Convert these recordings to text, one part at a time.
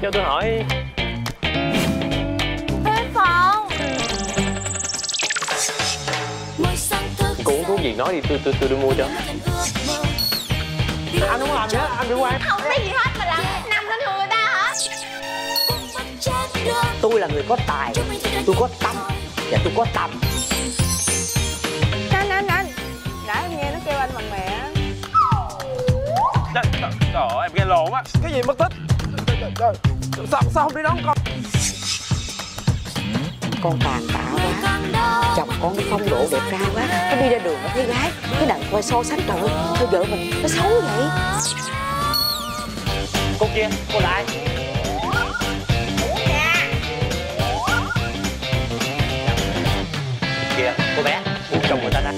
Cho tôi hỏi. Thuê phòng. Cô uống thuốc gì nói đi, tôi đi mua cho. Anh không làm gì hết, anh đi qua. Không biết gì hết mà làm nằm lên người ta hả? Tôi là người có tài, tôi có tâm và tôi có tầm. Anh nãy em nghe nó kêu anh bằng mẹ. Trời ơi, em nghe lộn á. Cái gì mất tích? Sao không đi đón con? Con tàn tạ quá, chồng con cái phong độ đẹp trai quá, cái đi ra đường nó thấy gái, cái đàn coi so sánh, trời ơi, sao vợ mình nó xấu vậy? Cô kia, cô là ai? Kìa, cô bé, uống chồng người ta đây.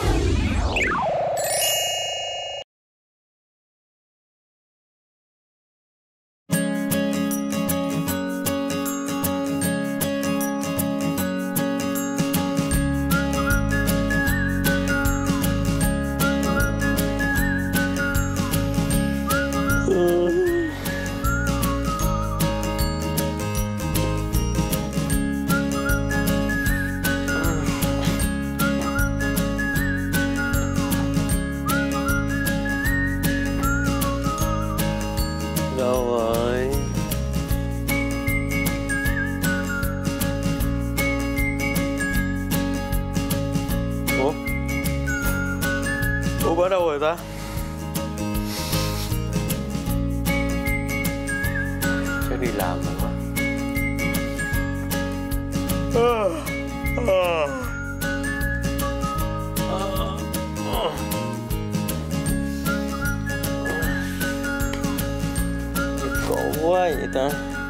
Đâu rồi? Ủa ở đâu rồi ta? Chắc đi làm rồi quá. Cổ quá vậy ta.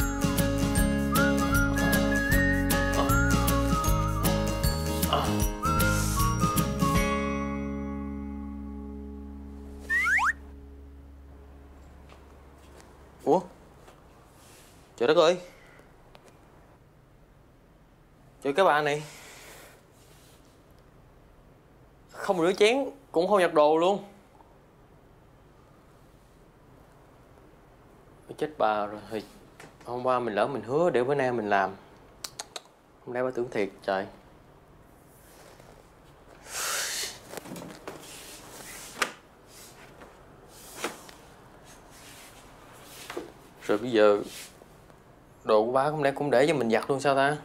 Ủa? Trời đất ơi. Trời các bạn này. Không rửa chén, cũng không giặt đồ luôn. Chết bà rồi. Thì hôm qua mình lỡ mình hứa để bữa nay mình làm. Hôm nay bà tưởng thiệt trời. Rồi bây giờ đồ của bá hôm nay cũng để cho mình giặt luôn sao ta?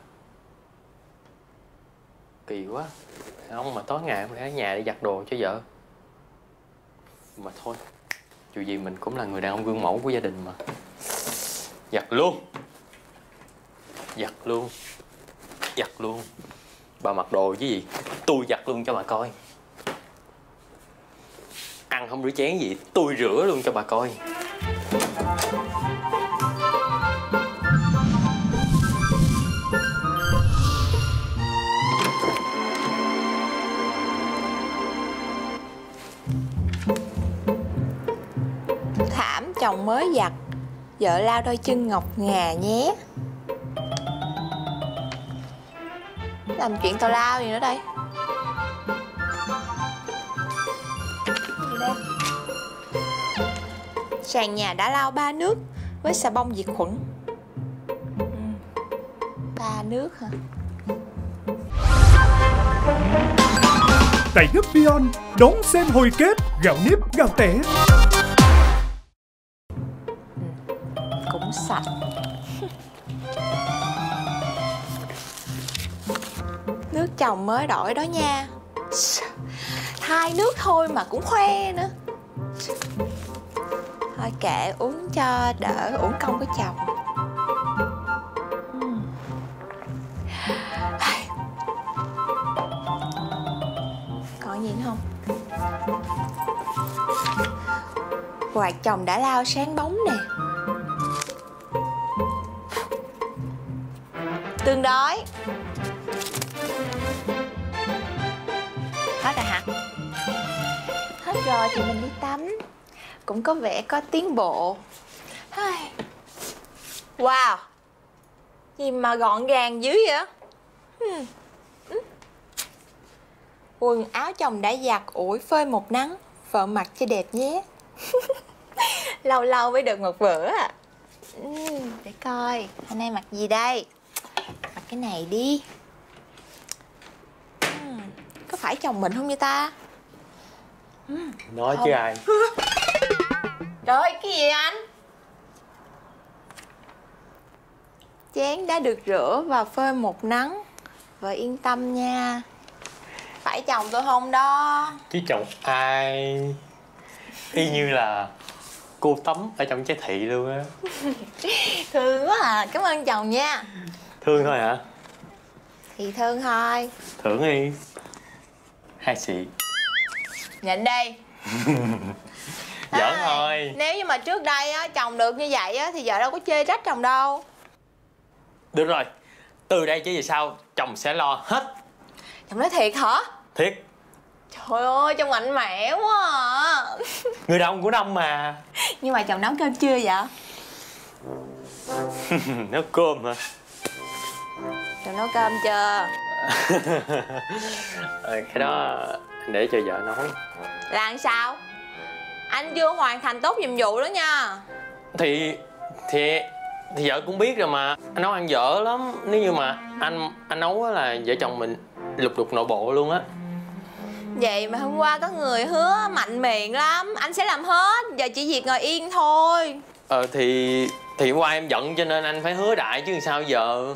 Kỳ quá. Ông mà tối ngày phải ở nhà để giặt đồ cho vợ. Mà thôi, dù gì mình cũng là người đàn ông gương mẫu của gia đình mà. Giặt luôn. Giặt luôn. Giặt luôn. Bà mặc đồ chứ gì, tôi giặt luôn cho bà coi. Ăn không rửa chén gì, tôi rửa luôn cho bà coi. Thảm chồng mới giặt, vợ lao đôi chân ngọc ngà nhé. Làm chuyện tào lao gì nữa đây? Gì đây? Sàn nhà đã lau 3 nước với xà bông diệt khuẩn. 3 nước hả? Tại Gấp Beyond đón xem hồi kết gạo nếp gạo tẻ. Cũng sạch. Nước chồng mới đổi đó nha. Thay nước thôi mà cũng khoe nữa. Thôi kệ, uống cho đỡ uổng công của chồng. Còn gì nữa không? Quạt chồng đã lau sáng bóng nè. Tương đối. Hết rồi hả? Hết rồi thì mình đi tắm. Cũng có vẻ có tiến bộ. Wow, gì mà gọn gàng dữ vậy? Quần áo chồng đã giặt ủi phơi một nắng, vợ mặc cho đẹp nhé. Lâu lâu mới được một bữa à. Để coi hôm nay mặc gì đây. Mặc cái này đi. Có phải chồng mình không vậy ta? Nói không. chứ ai. Trời ơi, cái gì anh? Chén đã được rửa và phơi một nắng. Vợ yên tâm nha. Phải chồng tôi không đó. Chứ chồng ai. Y như là cô Tấm ở trong Trái Thị luôn á. Thương quá à, cảm ơn chồng nha. Thương thôi hả? Thì thương thôi. Thưởng đi. Hai xị. Nhận đi. Giỡn thôi. Nếu như mà trước đây á, chồng được như vậy á, thì vợ đâu có chê trách chồng đâu. Được rồi. Từ đây trở về sau chồng sẽ lo hết. Chồng nói thiệt hả? Thiệt. Trời ơi, chồng mạnh mẽ quá à. Người đàn ông của năm mà. Nhưng mà chồng nấu cơm chưa vậy? Nấu cơm hả? Chồng nấu cơm chưa? Cái đó để cho vợ nói. Là làm sao? Anh chưa hoàn thành tốt nhiệm vụ đó nha. Thì vợ cũng biết rồi mà. Anh nấu ăn dở lắm. Nếu như mà anh nấu á là vợ chồng mình lục đục nội bộ luôn á. Vậy mà hôm qua có người hứa mạnh miệng lắm. Anh sẽ làm hết. Giờ chỉ việc ngồi yên thôi. Thì hôm qua em giận cho nên anh phải hứa đại chứ sao giờ.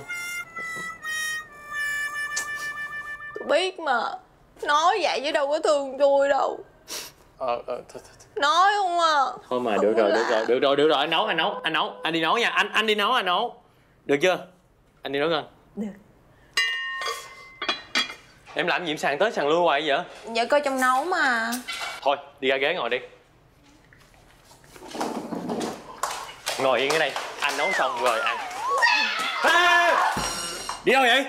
Tôi biết mà. Nói vậy chứ đâu có thương tôi đâu. Thôi. Nói không à. Thôi mà được rồi, anh nấu, anh đi nấu nha, anh đi nấu, anh nấu. Được chưa? Anh đi nấu gần. Được. Em làm gì em sàn tới sàn lui hoài vậy? Dạ coi trong nấu mà. Thôi, đi ra ghế ngồi đi. Ngồi yên ở đây, anh nấu xong rồi ăn. Đi đâu vậy?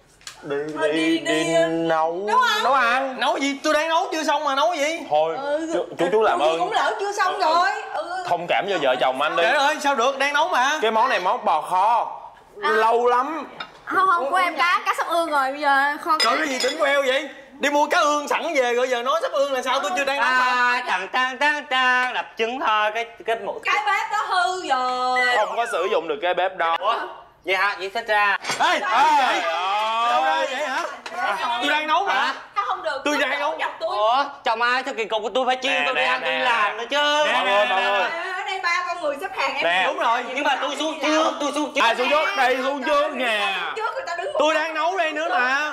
Đi nấu ăn. Nấu gì? Tôi đang nấu chưa xong mà nấu gì? Thôi chú làm ơn cũng lỡ chưa xong rồi. thông cảm cho vợ chồng anh đi. Trời ơi, sao được, đang nấu mà. Cái món này món bò kho lâu lắm. Không của em cá sắp ương rồi, bây giờ kho. Trời, cái gì tỉnh queo vậy? Đi mua cá ương sẵn về rồi giờ nói sắp ương là sao? Tôi chưa đang nấu mà. Tằng đập trứng thôi, cái mũi. Cái bếp đó hư rồi. Không có sử dụng được cái bếp đâu. Vậy hả? Vậy thích ra. Ê, đâu ra vậy hả? Tôi đang nấu mà. Không được. Tôi đang nấu. Ủa, chồng ai theo kỳ cục của tôi phải chiên tôi đi ăn tôi làm nữa chứ. Mọi người. Ở đây ba con người xếp hàng em. Nè. Đúng rồi. Nhưng mà tôi xuống trước. Ai xuống trước? Đây xuống trước nè. Trước người ta đứng. Tôi đang nấu đây nữa mà.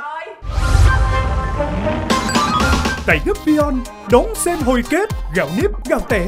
Tại Đức Beyond đón xem hồi kết gạo nếp gạo tẻ.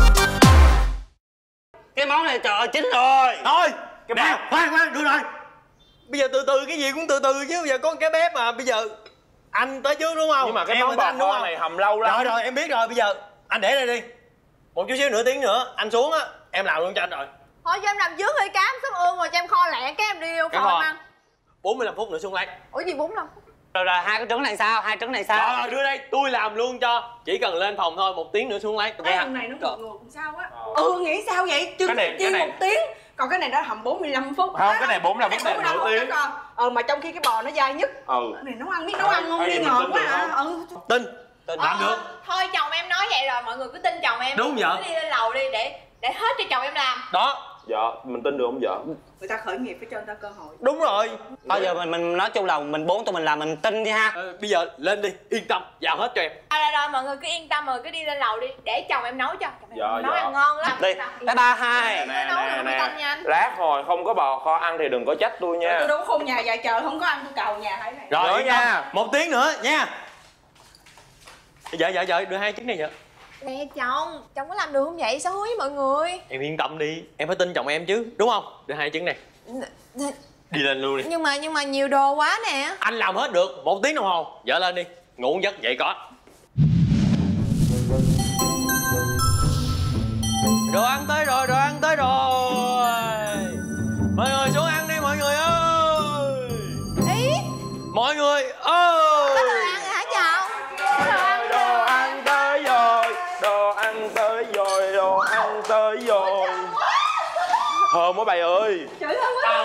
Cái món này trời ơi chín rồi. Thôi, khoan, được rồi. Bây giờ từ từ cái gì cũng từ từ chứ. Bây giờ có cái bếp mà, bây giờ anh tới trước đúng không? Nhưng mà cái em món bò kho không? này hầm lâu lắm. Rồi em biết rồi, bây giờ anh để đây đi. Một chút xíu nửa tiếng nữa anh xuống á, em làm luôn cho anh rồi. Thôi cho em làm trước đi, cám sắp ương rồi cho em kho lẹ cái em đi vô Cái kho kho. em ăn. 45 phút nữa xuống lấy. Ủa gì 45 phút? Rồi hai cái trứng này sao? Hai trứng này sao? Rồi đưa đây, tôi làm luôn cho. Chỉ cần lên phòng thôi, 1 tiếng nữa xuống lấy. Cái thằng này nó ngược làm sao á. Nghĩ sao vậy? Trứng chiên 1 tiếng. Còn cái này nó hầm 45 phút. Không, cái này 45 phút, này nửa tiếng. Mà trong khi cái bò nó dai nhất. Cái này nấu ăn biết nấu ăn không? Đi ngọt quá hả? Tin làm được. Thôi chồng em nói vậy rồi, mọi người cứ tin chồng em. Đúng vậy. Cứ đi lên lầu đi để hết cho chồng em làm. Đó. Dạ, mình tin được không vợ? Người ta khởi nghiệp phải cho người ta cơ hội. Đúng rồi. Bây giờ mình nói chung là mình 4 tụi mình làm mình tin đi ha. Bây giờ lên đi, yên tâm, vào hết cho em. Rồi mọi người cứ yên tâm rồi cứ đi lên lầu đi để chồng em nấu cho. Chồng em Dạ, nấu dạ. ăn ngon lắm. Đi, cái 3, 2. Nè. Lát hồi không có bò kho ăn thì đừng có trách tôi nha. Tôi đâu có khôn nhà dài chờ không có ăn tôi cầu nhà thấy này. Rồi nha. nha. 1 tiếng nữa nha. Dạ, đưa 2 trứng này vậy. Nè chồng có làm được không vậy? Sao hứa với mọi người? Em yên tâm đi, em phải tin chồng em chứ, đúng không? Đưa 2 trứng này. Đi lên luôn đi. Nhưng mà nhiều đồ quá nè. Anh làm hết được, 1 tiếng đồng hồ. Dở lên đi, ngủ giấc vậy có. Đồ ăn tới rồi. Mọi người xuống ăn đi mọi người ơi. Ý, Mọi người ơi. có đồ ăn rồi hả chồng? Đồ ăn tới rồi. Thơm quá bầy ơi. Trời ơi.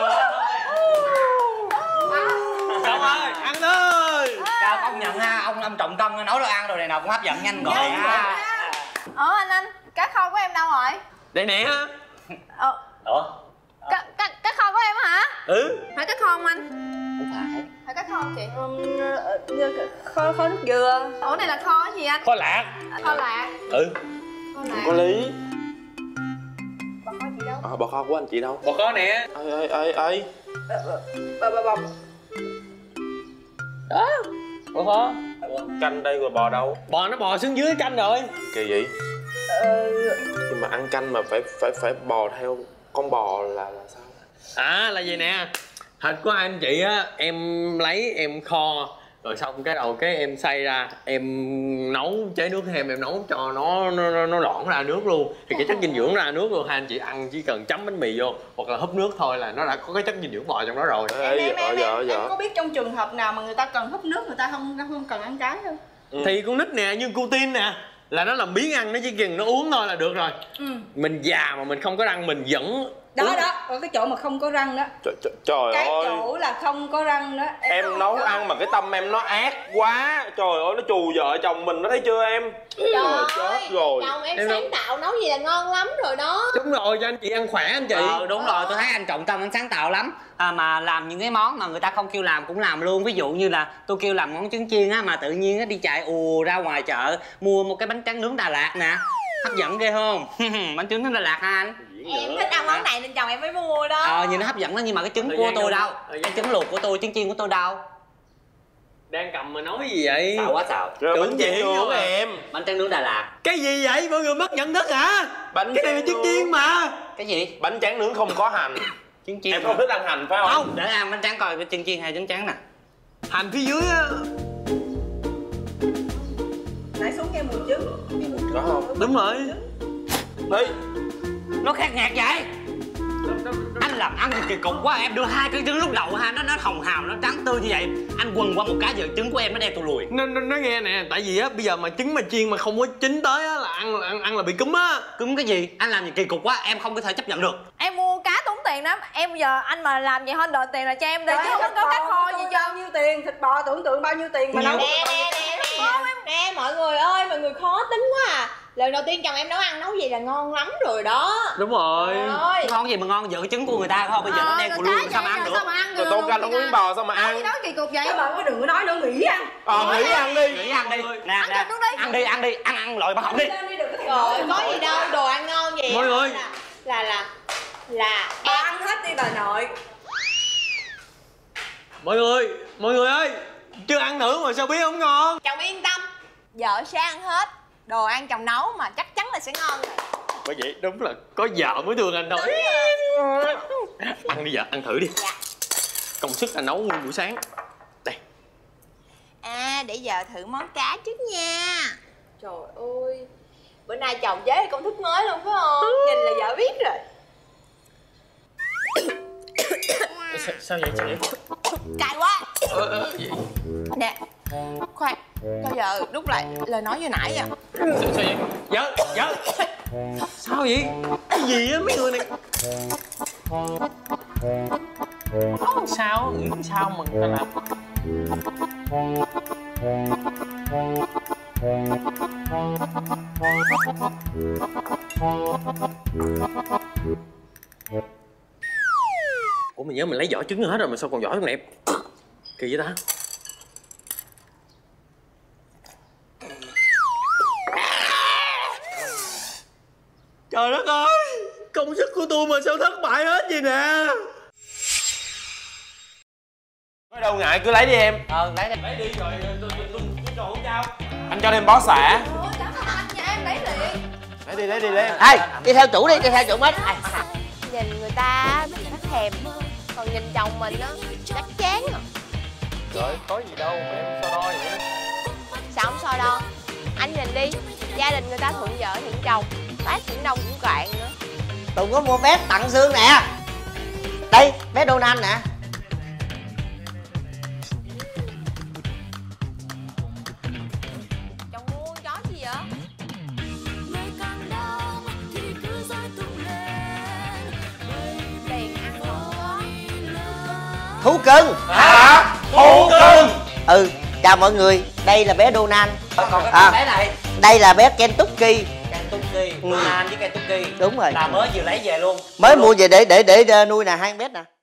Chồng ơi, ăn thôi. Chào công nhận ha, ông trọng tâm nấu đồ ăn đồ này nào cũng hấp dẫn nhanh gọn ha. Anh cá kho của em đâu rồi? Đây nè. Ủa, Cá kho của em hả? Ừ. Phải cá kho không anh? Không phải. Phải cá kho không chị? Kho nước dừa. Ủa này là kho gì anh? Kho lạc. Kho lạc. Ừ. Kho lạc. Có lý. Bò kho chị đâu? Bò kho của anh chị đâu? Bò kho nè. Ê. Bò. Đó. Bò kho. Canh đây rồi bò đâu? Bò nó bò xuống dưới canh rồi. Kỳ vậy? Nhưng mà ăn canh mà phải bò theo con bò là sao? À là gì nè, thịt của anh chị á em lấy em kho rồi xong cái đầu cái em xay ra em nấu chế nước thêm, em nấu cho nó loãng ra nước luôn thì cái chất dinh dưỡng ra nước luôn. Hai anh chị ăn chỉ cần chấm bánh mì vô hoặc là húp nước thôi là nó đã có cái chất dinh dưỡng bò trong đó rồi. Em có biết trong trường hợp nào mà người ta cần húp nước người ta không cần ăn trái không? Thì con nít nè, như cô Tin nè là nó làm biếng ăn, nó chỉ cần nó uống thôi là được rồi. Mình già mà mình không có răng mình vẫn đó ở cái chỗ mà không có răng đó. Trời cái ơi, chỗ là không có răng đó. em nấu ăn mà cái tâm em nó ác quá. Trời ơi, nó trù vợ chồng mình, nó thấy chưa em? Trời ơi, chết rồi. chồng em sáng tạo nấu gì là ngon lắm rồi đó. Đúng rồi, cho anh chị ăn khỏe anh chị. Đúng rồi, tôi thấy anh trọng tâm, anh sáng tạo lắm. Mà làm những cái món mà người ta không kêu làm cũng làm luôn. Ví dụ như là tôi kêu làm món trứng chiên á, mà tự nhiên á đi chạy ù ra ngoài chợ mua một cái bánh tráng nướng Đà Lạt nè, hấp dẫn ghê không? Bánh trứng nướng Đà Lạt hả anh? Em thích ăn món này nên chồng em mới mua đó. Nhìn nó hấp dẫn đó, nhưng mà cái trứng của tôi đâu? Cái trứng luộc của tôi, trứng chiên của tôi đâu? Đang cầm mà nói gì vậy? Xạo quá xạo. Rồi bánh tráng nướng em. Bánh tráng nướng Đà Lạt. Cái gì vậy? Mọi người mất nhận thức hả? Cái này là trứng chiên mà. Cái gì? Bánh tráng nướng không có hành. Trứng chiên. Em không thích ăn hành phải không? Không, để ăn bánh tráng coi trứng chiên hay trứng tráng nè. Hành phía dưới á. Nãy xuống nghe mùi trứng. Có không? Đúng rồi. Ê, Nó khác ngạt vậy. Anh làm ăn thì kỳ cục quá. Em đưa hai cái trứng lúc đầu ha, nó hồng hào, nó trắng tươi như vậy. Anh quần qua một cái giờ trứng của em nó đen tôi lùi. Nó nghe nè, tại vì á bây giờ mà trứng mà chiên mà không có chín tới á là ăn là bị cúm á. Cúm cái gì? Anh làm gì kỳ cục quá, em không có thể chấp nhận được. Em mua cá tốn tiền lắm. Em giờ anh mà làm vậy thôi đòi tiền là cho em đi chứ không có cá kho gì cho. Bao nhiêu tiền? Thịt bò tưởng tượng bao nhiêu tiền mà nấu. Nè mọi người ơi, mọi người khó tính quá à. Lần đầu tiên chồng em nấu gì là ngon lắm rồi đó. Đúng rồi. Ngon gì mà ngon, giờ cái trứng của người ta không, bây giờ nó đen của luôn sao mà ăn được. rồi tôm canh không có miếng bò sao mà ăn? Nói kỳ cục vậy. Các bạn có đừng có nói nữa, nghỉ ăn. Nghỉ ăn đi. Nghỉ ăn đi. Nè, ăn đi, ăn loại bát hỏng đi. Rồi có gì đâu, đồ ăn ngon vậy. Mọi người. Là Bà ăn hết đi bà nội. Mọi người ơi, chưa ăn thử mà sao biết không ngon. chồng yên tâm, vợ sẽ ăn hết. Đồ ăn chồng nấu mà chắc chắn là sẽ ngon rồi. Bởi vậy đúng là có vợ mới thương anh thôi. Ăn đi vợ, ăn thử đi. Dạ. Công sức anh nấu nguyên buổi sáng. Đây. Để vợ thử món cá trước nha. Trời ơi, bữa nay chồng chế công thức mới luôn phải không? Nhìn là vợ biết rồi. Sao vậy chị? Cay quá. Nè, khoan, cho vợ đút lại lời nói vừa nãy à. Sao vậy? Vợ. Sao vậy? Cái gì á mấy người này? Sao mà người ta làm? Ủa mình nhớ mình lấy vỏ trứng hết rồi mà sao còn vỏ trong này? Kỳ vậy ta? Trời đất ơi, công sức của tôi mà sao thất bại hết vậy nè. Nói đâu ngại cứ lấy đi em. Lấy đi rồi tôi còn không sao. Anh cho thêm bó xả. Cảm ơn anh nha, em lấy liền. Lấy đi. Ê, đi theo chủ mất. Nhìn người ta nó thèm, còn nhìn chồng mình á chắc chán à. Rồi, có gì đâu mà em so đo vậy? Sao không so đo? Anh nhìn đi, gia đình người ta thuận vợ thuận chồng, bác cũng đông cũng cạn nữa. Tùng có mua vé tặng Dương nè. Đây, vé Donald nè. Chồng mua con chó gì vậy? Tiền ăn không có. Thú cưng. Hả? Thú cưng. Chào mọi người, đây là bé Donald. Còn cái bé này. Đây là bé Kentucky. Nam với Kentucky. Đúng rồi. Là mới vừa lấy về luôn. Mới mua về để nuôi nè, 2 bé nè.